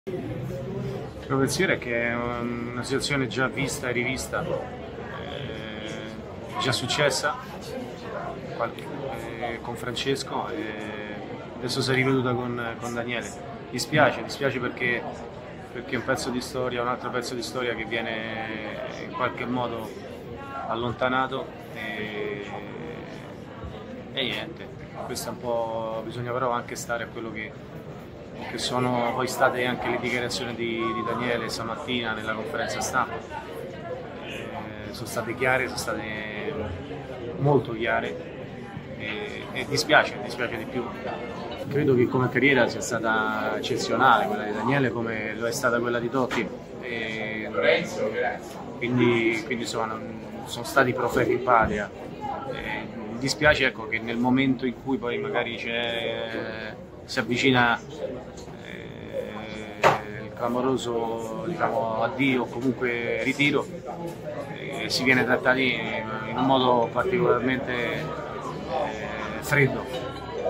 Il mio pensiero è che è una situazione già vista e rivista, già successa con Francesco e adesso si è riveduta con Daniele. Dispiace perché è un pezzo di storia, un altro pezzo di storia che viene in qualche modo allontanato e niente, questo è un po', bisogna però anche stare a quello che sono poi state anche le dichiarazioni di Daniele stamattina nella conferenza stampa. Sono state chiare, sono state molto chiare e dispiace di più. Credo che come carriera sia stata eccezionale quella di Daniele come lo è stata quella di Totti, quindi insomma, sono stati profeti in patria. Mi dispiace, ecco, che nel momento in cui poi magari si avvicina il clamoroso, diciamo, addio o comunque ritiro, si viene trattati in un modo particolarmente freddo.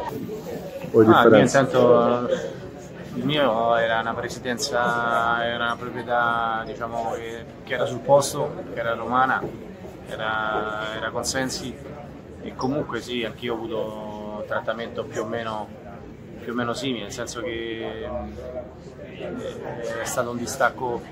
Intanto il mio era una presidenza, era una proprietà, diciamo, che era sul posto, che era romana, era Consensi, e comunque sì, anch'io ho avuto un trattamento più o meno simile, nel senso che è stato un distacco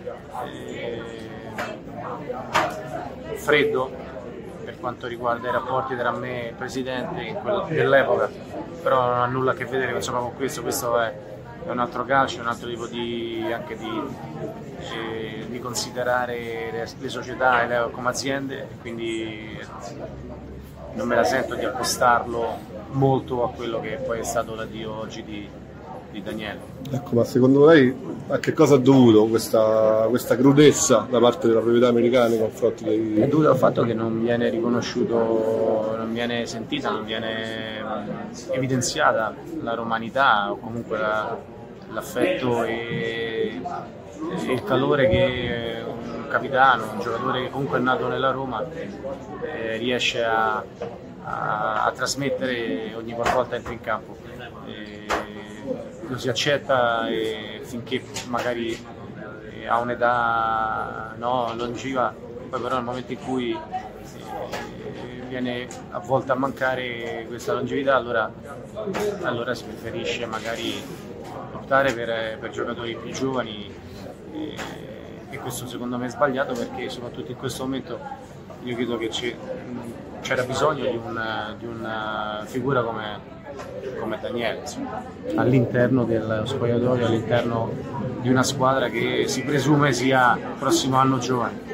freddo per quanto riguarda i rapporti tra me e il presidente dell'epoca, però non ha nulla a che vedere insomma, con questo è un altro calcio, è un altro tipo anche di considerare le società come aziende, quindi non me la sento di accostarlo molto a quello che poi è stato l'addio oggi di Daniele. Ecco, ma secondo lei a che cosa è dovuto questa crudezza da parte della proprietà americana nei confronti dei... È dovuto al fatto che non viene riconosciuto, non viene sentita, non viene evidenziata la romanità o comunque l'affetto e il calore che un capitano, un giocatore che comunque è nato nella Roma riesce a trasmettere ogni qualvolta entra in campo. Lo si accetta finché magari ha un'età longeva, poi però nel momento in cui viene a volte a mancare questa longevità, allora si preferisce magari optare per giocatori più giovani e questo secondo me è sbagliato, perché soprattutto in questo momento io credo che c'era bisogno di una figura come Daniele all'interno del spogliatoio, all'interno di una squadra che si presume sia il prossimo anno giovane.